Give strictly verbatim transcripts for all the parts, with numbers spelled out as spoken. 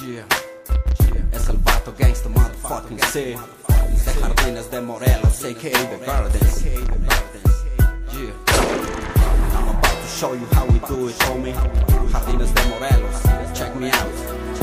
Yeah, yeah. Es el vato gangsta motherfucking C. De Jardines de Morelos, a k a The Gardens. Yeah, I'm about to show you how we do it, homie. Jardines de Morelos, check me out.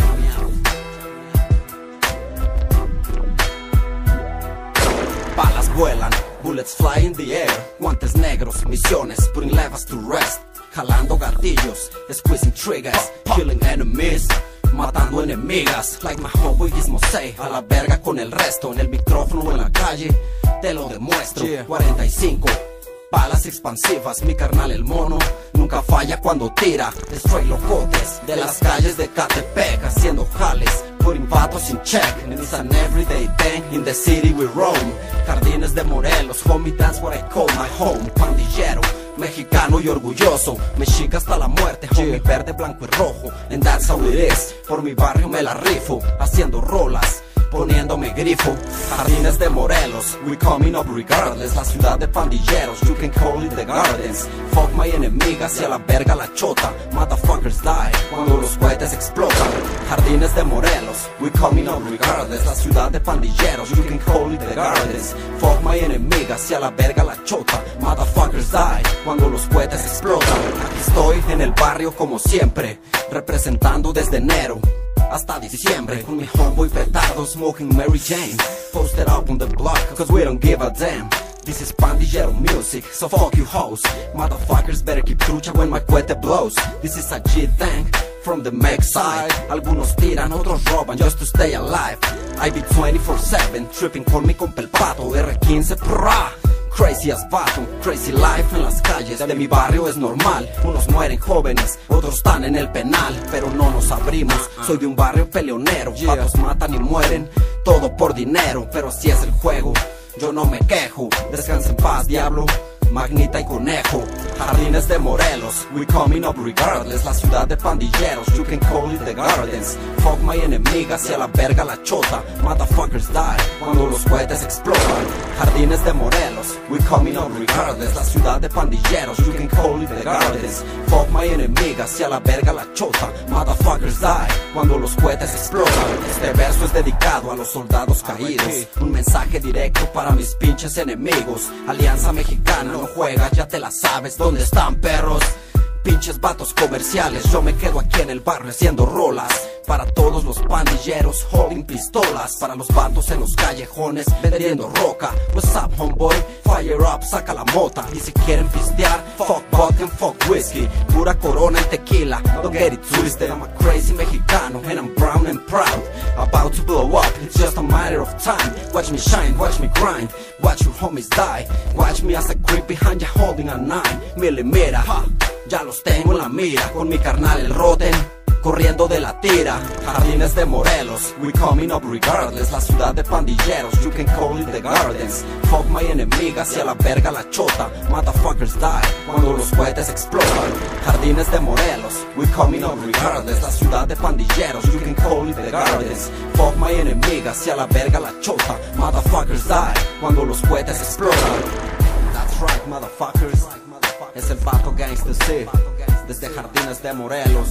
Balas vuelan, bullets fly in the air. Guantes negros, misiones, putting levers to rest. Jalando gatillos, squeezing triggers, killing enemies, matando enemigas. Like my homeboy Gizmo say, a la verga con el resto. En el micrófono o en la calle, te lo demuestro. Cuarenta y cinco balas expansivas, mi carnal el mono nunca falla cuando tira. Destroy locotes de las calles de Catepec, haciendo jales, putting vatos in check. And it's an everyday thing, in the city we roam. Jardines de Morelos, homie, that's what I call my home. Pandillero, mexicano y orgulloso, mexica hasta la muerte, homie, verde, blanco y rojo. And that's how it is, por mi barrio me la rifo, haciendo rolas, poniéndome grifo. Jardines de Morelos, we coming up regardless. La ciudad de pandilleros, you can call it the Gardens. Fuck my enemigas y a la verga la chota. Motherfuckers die cuando los cohetes explotan. Jardines de Morelos, we coming up regardless. La ciudad de pandilleros, you can call it the Gardens. Fuck my enemigas y a la verga la chota. Motherfuckers die cuando los cohetes explotan. Aquí estoy en el barrio como siempre, representando desde enero hasta diciembre, con mi homeboy petado, smoking Mary Jane. Posted up on the block, cause we don't give a damn. This is pandillero music, so fuck you hoes. Motherfuckers better keep trucha when my cohete blows. This is a G thing from the Mex side. Algunos tiran, otros roban just to stay alive. I be twenty-four seven, tripping con mi compa el pato. R quince, prrrah. Crazy as vato, crazy life en las calles de mi barrio es normal. Unos mueren jóvenes, otros están en el penal, pero no nos abrimos. Soy de un barrio peleonero, vatos matan y mueren, todo por dinero. Pero así es el juego, yo no me quejo. Descansa en paz, diablo, Magnita y Conejo. Jardines de Morelos, we coming up regardless. La ciudad de pandilleros, you can call it the Gardens. Fuck my enemigas y a la verga la chota. Motherfuckers die cuando los cohetes explotan. Jardines de Morelos, we coming up regardless. La ciudad de pandilleros, you can call it the Gardens. Fuck my enemigas y a la verga la chota. Motherfuckers die cuando los cohetes explotan. Este verso es dedicado a los soldados caídos, un mensaje directo para mis pinches enemigos. Alianza Mexicana no juega, ya te la sabes. ¿Dónde están, perros? Pinches vatos comerciales, yo me quedo aquí en el barrio haciendo rolas. Para todos los pandilleros holding pistolas, para los vatos en los callejones vendiendo roca. What's up, homeboy? Fire up, saca la mota. Y si quieren pistear, fuck vodka and fuck whiskey, pura corona y tequila, don't get it twisted. I'm a crazy Mexicano and I'm brown and proud, about to blow up, it's just a matter of time. Watch me shine, watch me grind, watch your homies die. Watch me as I creep behind you holding a nine millimeter. Ya los tengo en la mira, con mi carnal el Roten, corriendo de la tira. Jardines de Morelos, we coming up regardless. La ciudad de pandilleros, you can call it the Gardens. Fuck my enemigas y a la verga la chota. Motherfuckers die cuando los cohetes explotan. Jardines de Morelos, we coming up regardless. La ciudad de pandilleros, you can call it the Gardens. Fuck my enemigas y a la verga la chota. Motherfuckers die cuando los cohetes explotan. That's right, motherfuckers. Es el vato gangsta C, desde Jardines de Morelos.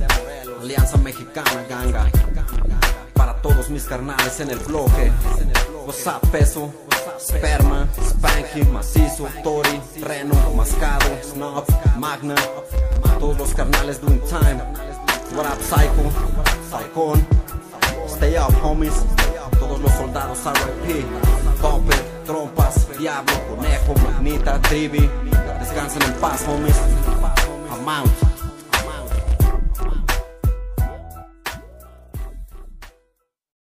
Alianza Mexicana, ganga. Para todos mis carnales en el bloque. What's up, peso? Sperma, Spanky, Macizo, Tori, Reno, Mascado, Snob, Magna. Todos los carnales doing time. What up, Psycho? Falcón. Stay up, homies. Todos los soldados R I P. Bumper, Trompas, Diablo, Conejo, Magnita, Trivi. Descansen en paz, homies. I'm out.